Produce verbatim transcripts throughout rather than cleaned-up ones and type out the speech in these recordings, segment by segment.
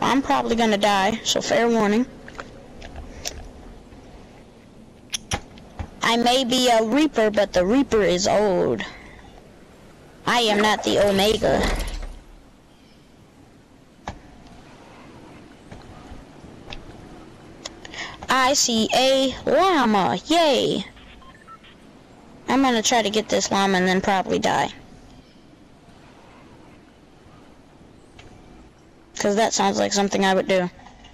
I'm probably gonna die, so fair warning. I may be a Reaper, but the Reaper is old. I am not the Omega. I see a llama, yay! I'm gonna try to get this llama and then probably die. Because that sounds like something I would do.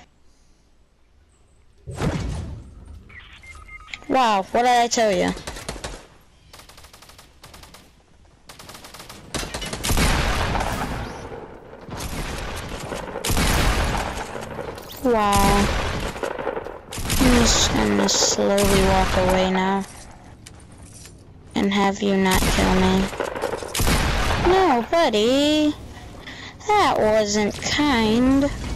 Wow, what did I tell you? Wow. I'm just gonna slowly walk away now. And have you not kill me. No, buddy. That wasn't kind.